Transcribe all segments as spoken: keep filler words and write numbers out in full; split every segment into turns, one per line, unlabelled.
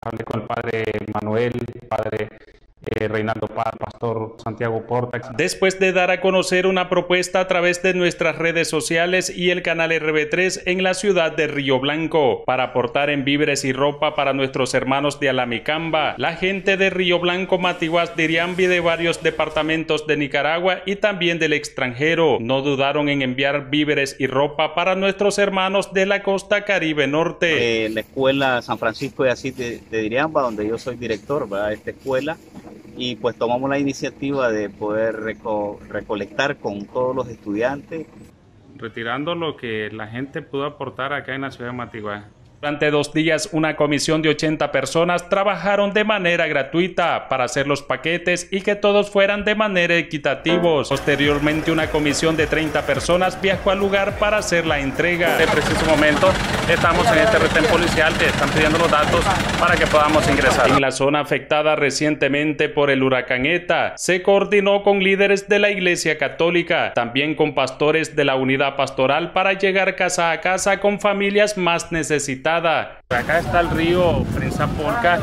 hablé con el padre Manuel, el padre Eh, Reinaldo Paz, pastor Santiago Porta.
Después de dar a conocer una propuesta a través de nuestras redes sociales y el canal R B tres en la ciudad de Río Blanco para aportar en víveres y ropa para nuestros hermanos de Alamicamba, la gente de Río Blanco, Matiguás, Diriambi, de varios departamentos de Nicaragua y también del extranjero no dudaron en enviar víveres y ropa para nuestros hermanos de la costa Caribe Norte.
Eh, la escuela San Francisco de Asís de, de Diriamba, donde yo soy director, ¿verdad? De esta escuela. Y pues tomamos la iniciativa de poder reco recolectar con todos los estudiantes.
Retirando lo que la gente pudo aportar acá en la ciudad de Matiguás.
Durante dos días, una comisión de ochenta personas trabajaron de manera gratuita para hacer los paquetes y que todos fueran de manera equitativos. Posteriormente, una comisión de treinta personas viajó al lugar para hacer la entrega.
En este preciso momento estamos en este retén policial que están pidiendo los datos para que podamos ingresar.
En la zona afectada recientemente por el huracán ETA, se coordinó con líderes de la Iglesia Católica, también con pastores de la unidad pastoral para llegar casa a casa con familias más necesitadas.
Acá está el río Prinzapolca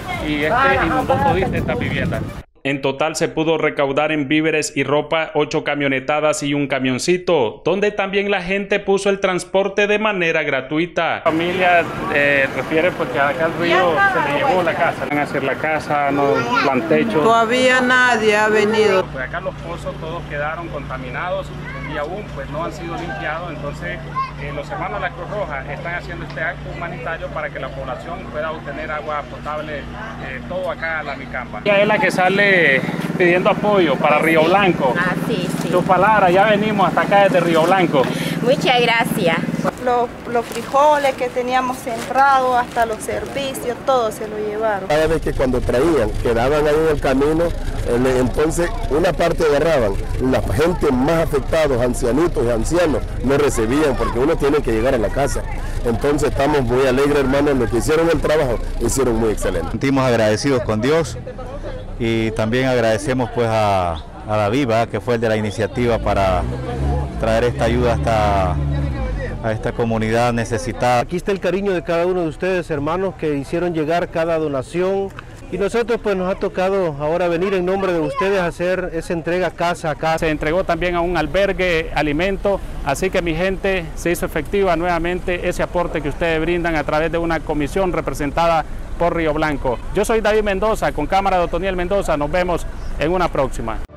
y este inundó todas estas viviendas.
En total se pudo recaudar en víveres y ropa ocho camionetadas y un camioncito, donde también la gente puso el transporte de manera gratuita.
La familia eh, refiere porque acá el río se le llevó la casa. Van a hacer la casa, no plan techo.
Todavía nadie ha venido.
Pues acá los pozos todos quedaron contaminados y aún pues no han sido limpiados, entonces eh, los hermanos de la Cruz Roja están haciendo este acto humanitario para que la población pueda obtener agua potable, eh, todo acá en Alamicamba. Ella es la que sale pidiendo apoyo para Río Blanco.
Ah, sí, sí.
Tu palabra, ya venimos hasta acá desde Río Blanco.
Muchas gracias.
Los, los frijoles que teníamos sembrados, hasta los servicios, todo se lo llevaron.
Cada vez que cuando traían, quedaban ahí en el camino, entonces una parte agarraban, la gente más afectados, ancianitos y ancianos, no recibían porque uno tiene que llegar a la casa. Entonces estamos muy alegres, hermanos, los que hicieron el trabajo, hicieron muy excelente.
Sentimos agradecidos con Dios y también agradecemos pues a, a David, ¿verdad?, que fue el de la iniciativa para traer esta ayuda hasta a esta comunidad necesitada.
Aquí está el cariño de cada uno de ustedes, hermanos, que hicieron llegar cada donación, y nosotros pues nos ha tocado ahora venir en nombre de ustedes a hacer esa entrega casa a casa.
Se entregó también a un albergue alimento, así que mi gente se hizo efectiva nuevamente ese aporte que ustedes brindan a través de una comisión representada por Río Blanco. Yo soy David Mendoza, con cámara de Otoniel Mendoza, nos vemos en una próxima.